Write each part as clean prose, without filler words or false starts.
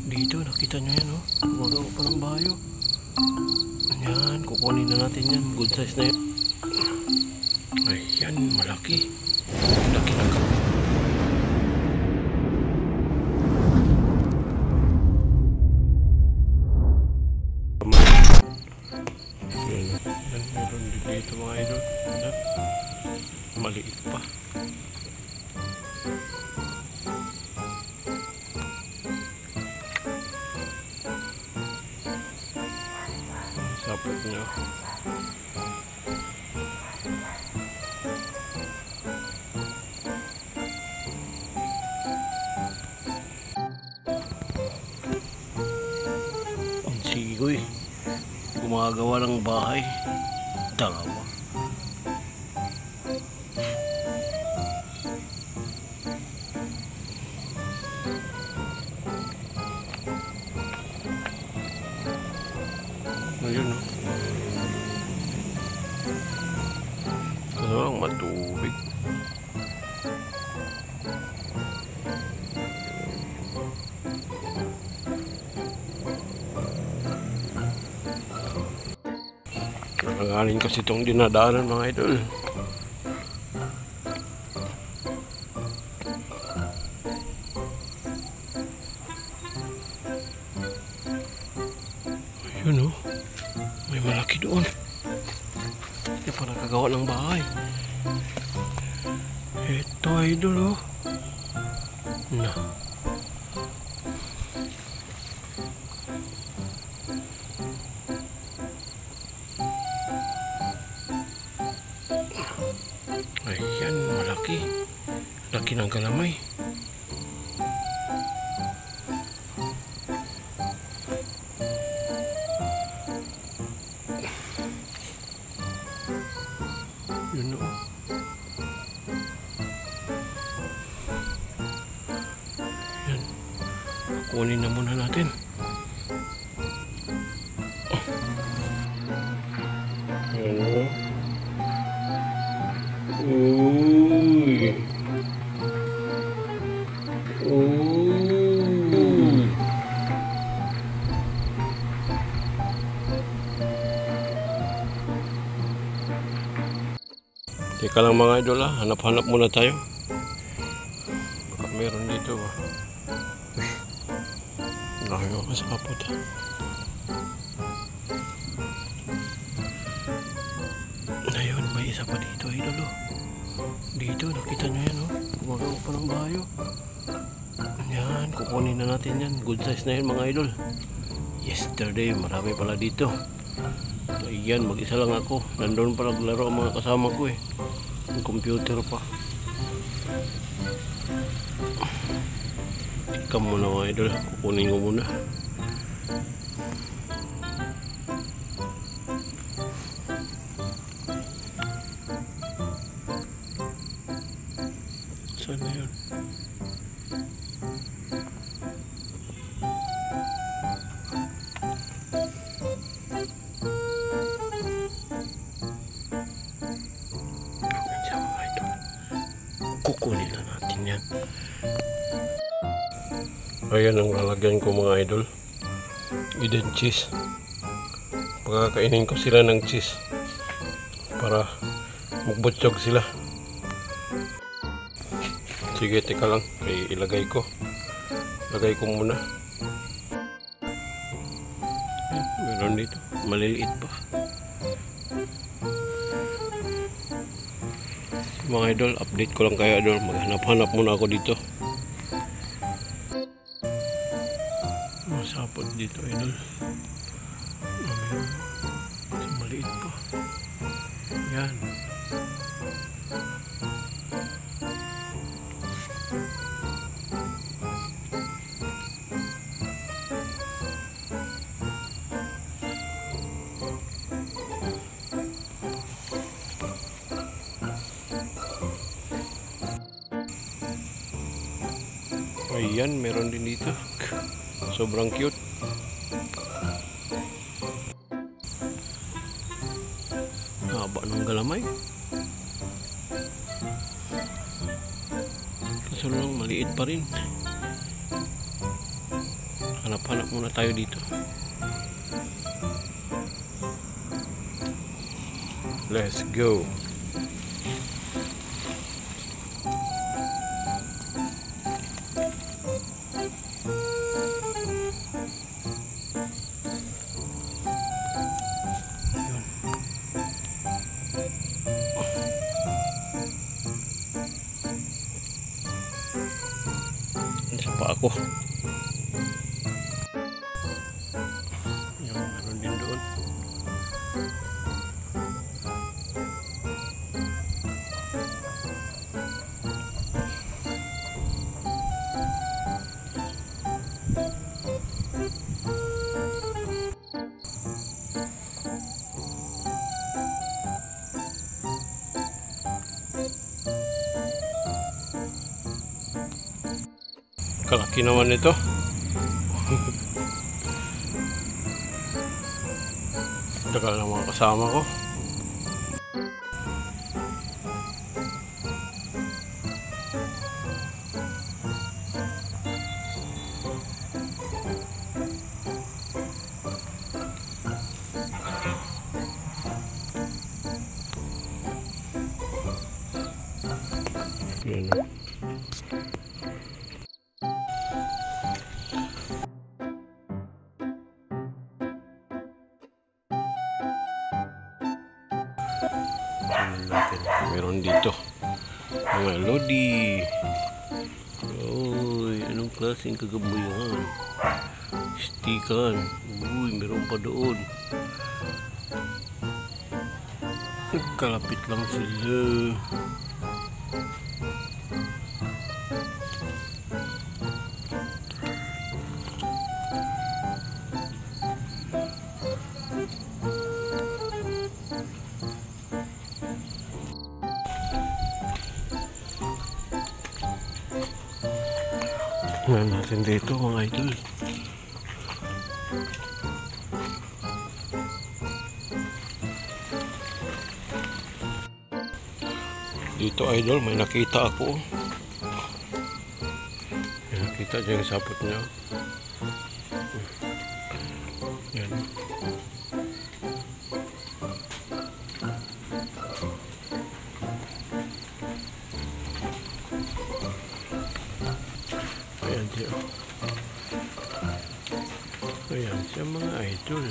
Dito, nakita nyo yan, oh. Gumagawa pa ng bayo. Ayan, kukunin na natin yan. Good size na yan. Ayan, malaki. Laki na ka. Ayan, meron dito mga idol. Ayan, maliit pa. Sapot nyo. Ang sigoy. Gumagawa ng bahay. Dalawa. Ayun, no? Ang matubig. Nakanganin kasi itong dinadaanan mga idol. Ayun, no? May malaki doon. Hindi pa nakagawa ng bahay. Ito idol, oh. Na. Ayan, malaki. Laki ng kalamay. Yun, oh. Yan. Kunin na muna natin. Yan, oh. Uy. Uy. Teka lang mga idol, ah. Hanap-hanap muna tayo. Baka meron dito, ah. Laki nga kasapot, ah. Ayun, may isa pa dito, idol, oh. Dito, nakita nyo yan, oh. Gumagawa pa ng bayo. Ayan, kukunin na natin yan. Good size na yan mga idol. Yesterday, marami pala dito. Ayan, mag-isa lang ako. Nandun pa naglaro ang mga kasama ko, eh. Yung computer pa. Tikam muna mga idol. Kukunin ko muna. Saan na yun? Kukunin na natin yan. Ayan ang lalagyan ko mga idol. Eden cheese. Pagkakainin ko sila ng cheese para magbutsog sila. Sige, teka lang. Ilagay ko. Lagay ko muna. Meron dito. Maliliit pa. Mga idol, update ko lang kayo idol. Maghanap-hanap muna ako dito. Masapot dito idol. Mas maliit pa. Yan. Ayan, meron din dito. Sobrang cute. Haba ng galamay. Kaso lang, maliit pa rin. Hanap-hanap muna tayo dito. Let's go. Isa pa ako. Yung meron din doon. Kalaki naman ito. Tagal ng mga kasama ko. Yan. Natin. Meron dito mga lodi. Uy, anong klaseng kagabuyan? Stikan. Uy, meron pa doon. Nagkalapit lang sila. Tingnan natin dito mga idol. Dito idol may nakita ako. May nakita dyan yung sapot niya. Yan. Ayan siya. Ayan siya mga idol.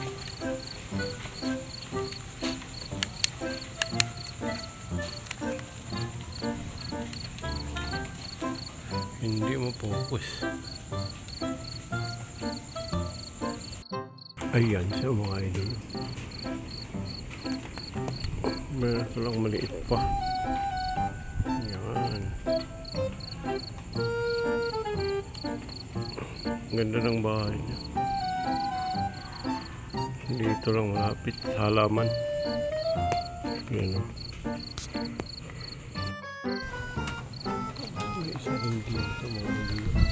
Hindi mapokus. Ayan siya mga idol. Meron ko lang maliit pa. Ayan. Ganda ng bahay niya. Dito lang malapit sa halaman. Ayan o. May isa rin dito mga idol.